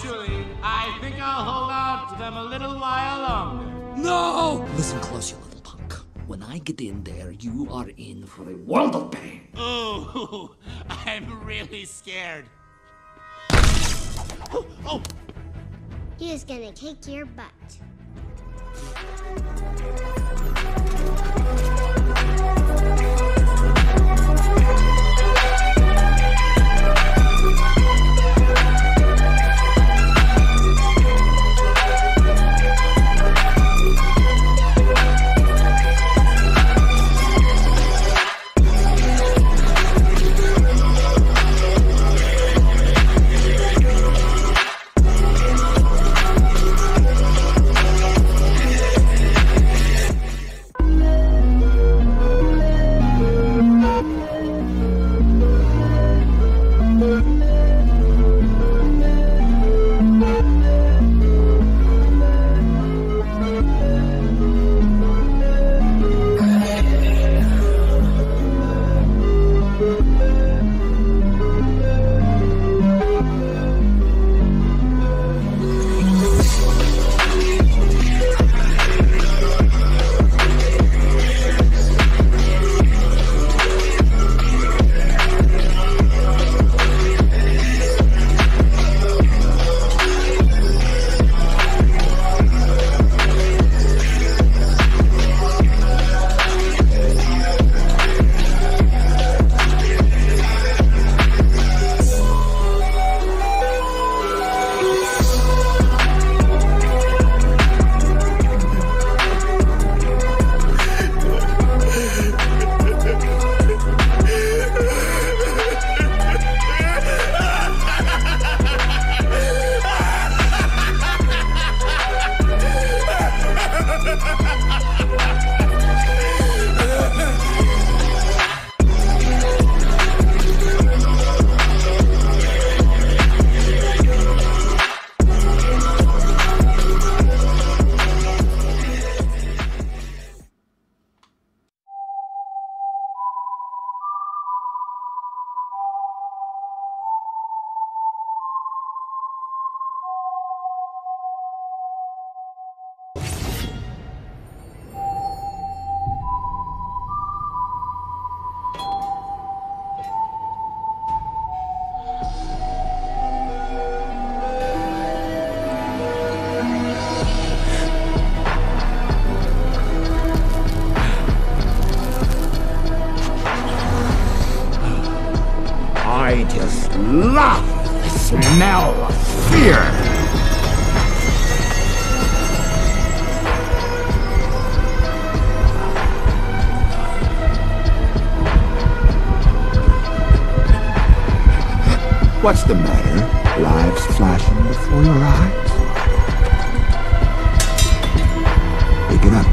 Actually, I think I'll hold out to them a little while longer. No! Listen close, you little punk. When I get in there, you are in for a world of pain. Ooh, I'm really scared. Oh! He's gonna kick your butt. I just love the smell of fear. What's the matter? Lives flashing before your eyes? Pick it up.